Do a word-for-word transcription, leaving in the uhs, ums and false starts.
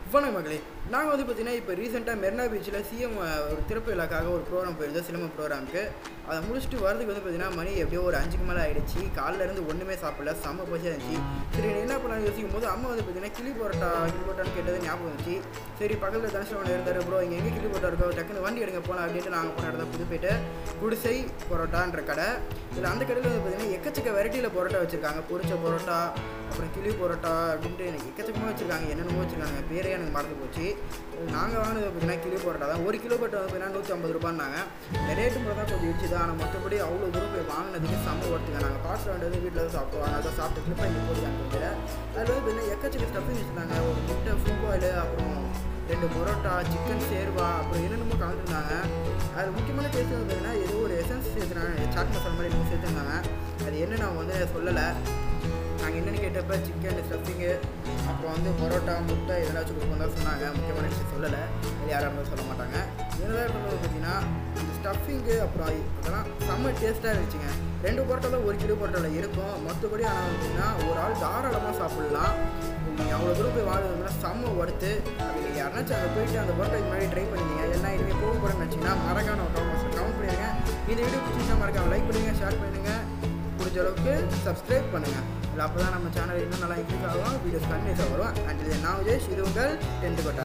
வணக்கம் மகளே. நாங்கள் வந்து பார்த்தீங்கன்னா இப்போ ரீசெண்டாக மெரினா பீச்சில் சிஎம் ஒரு திறப்பு விழாக்காக ஒரு ப்ரோக்ராம் போயிருந்தோம், சிலம்பம் ப்ரோக்ராமுக்கு. அதை முடிச்சுட்டு வரதுக்கு வந்து பார்த்தீங்கன்னா மணி எப்படியோ ஒரு அஞ்சுக்கு மேலே ஆகிடுச்சு. காலிலேருந்து ஒன்றுமே சாப்பிடல, செம்ம பசியாக இருந்துச்சு. சரி என்ன பண்ணலாம்னு யோசிக்கும் போது அம்மா வந்து பார்த்தீங்கன்னா கிளி பரோட்டா கிளி பரோட்டான்னு கேட்டது ஞாபகம் வந்துச்சு. சரி பக்கத்தில் தனுஷ்வன் இருந்தார், ப்ரோ இங்கே எங்கே கிளி பரோட்டா இருக்கோ டக்குன்னு வண்டி எடுங்க போகலாம் அப்படின்ட்டு நாங்கள் போன இடத்துல புதுப்பேட்டை குடிசை பரோட்டான்ற கடை. இதில் அந்த கடையில் வந்து பார்த்தீங்கன்னா எக்கச்சக்க வெரைட்டியில் பரோட்டா வச்சுருக்காங்க. பொரிச்ச பரோட்டா, அப்புறம் கிளி பரோட்டா அப்படின்ட்டு எனக்கு எக்கச்சக்கமாக வச்சுருக்காங்க. என்னென்னமோ வச்சுருக்காங்க, பேரே எனக்கு மறந்து போச்சு. நாங்கள் வாங்கினது பார்த்தீங்கன்னா கிலோ பரோட்டா தான். ஒரு கிலோ பரோட்டா வந்து பார்த்தீங்கன்னா நூற்றி ஐம்பது ரூபான்னாங்க. இந்த ரேட்டு மட்டும் தான் கொஞ்சம் இடிச்சு தான். ஆனால் மற்றபடி அவ்வளோ தூரம் போய் வாங்கினதுக்கு செம்ம ஒருத்துங்க. நாங்கள் பார்சல் வேண்டியது வீட்டில் தான் சாப்பிடுவோம். அதனால தான் சாப்பிட்டு கிளிப்பாக இங்கே போட்டுக்காங்க. அதில் வந்து பார்த்தீங்கன்னா எக்கச்சக்க ஸ்டஃபிங் வச்சுருந்தாங்க. ஒரு முட்டை ஃபுல் ஆயில், அப்புறம் ரெண்டு பரோட்டா, சிக்கன் சேர்வா, அப்புறம் என்னென்னமோ கலந்துருந்தாங்க. அது முக்கியமான டேஸ்ட் வந்து பார்த்தீங்கன்னா ஏதோ ஒரு எசன்ஸ் சேர்த்துனாங்க, சாட் மசாலா மாதிரி என்னமோ சேர்த்துருந்தாங்க. அது என்னென்னு அவங்க வந்து சொல்லலை. நாங்கள் என்னென்னு கேட்டப்போ சிக்கன் ஸ்டஃபிங்கு, அப்புறம் வந்து பரோட்டா, முட்டை இதெல்லாம் வச்சு கொடுப்போம் தான் சொன்னாங்க. முக்கியமான விஷயம் சொல்லலை, அது யாராக இருந்தாலும் சொல்ல மாட்டாங்க. என்னதான் இருந்தது பார்த்தீங்கன்னா இந்த ஸ்டஃபிங்கு அப்புறம் அதெல்லாம் செம்ம டேஸ்ட்டாக இருந்துச்சுங்க. ரெண்டு பரோட்டா தான் ஒரு கிலோ பரோட்டாவில் இருக்கும். மற்றபடி ஆனால் பார்த்தீங்கன்னா ஒரு ஆள் தாராளமாக சாப்பிட்லாம். நீங்கள் அவ்வளோ தூரம் போய் வாங்குறதுனா செம்ம ஒர்த்து. அப்படி நீங்கள் யாருனாச்சும் அங்கே போயிட்டு அந்த பரோட்டா இது மாதிரி ட்ரை பண்ணிங்க, எல்லாம் இனிமேல் போக போகிறேன்னு நினச்சிங்கன்னா மறக்காம கமெண்ட் கமெண்ட் பண்ணிடுங்க. இந்த வீடியோ பிடிச்சிருந்தா மறக்காம லைக் பண்ணுங்கள், ஷேர் பண்ணுங்கள், முடிஞ்ச அளவுக்கு சப்ஸ்கிரைப் பண்ணுங்கள். இல்லை அப்போ தான் நம்ம சேனல் இன்னும் நல்லா இன்க்ரீஸ் ஆகும், வீடியோஸ் கண்டினியூஸாக வரும். அண்ட் நான் விஜேஷ், இது உங்கள் டென்த்து கொட்டா.